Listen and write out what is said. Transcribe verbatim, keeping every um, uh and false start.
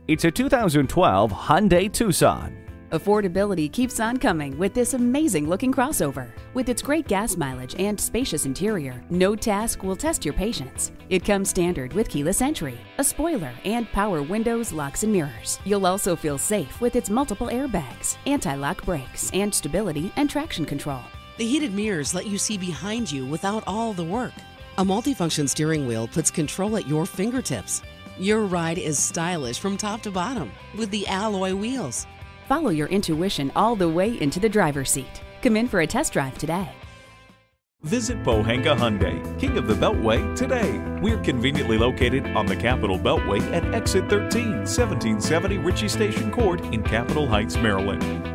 It's a two thousand twelve Hyundai Tucson. Affordability keeps on coming with this amazing-looking crossover. With its great gas mileage and spacious interior, no task will test your patience. It comes standard with keyless entry, a spoiler, and power windows, locks, and mirrors. You'll also feel safe with its multiple airbags, anti-lock brakes, and stability and traction control. The heated mirrors let you see behind you without all the work. A multifunction steering wheel puts control at your fingertips. Your ride is stylish from top to bottom with the alloy wheels. Follow your intuition all the way into the driver's seat. Come in for a test drive today. Visit Pohanka Hyundai, King of the Beltway, today. We're conveniently located on the Capitol Beltway at Exit thirteen, seventeen seventy Ritchie Station Court in Capitol Heights, Maryland.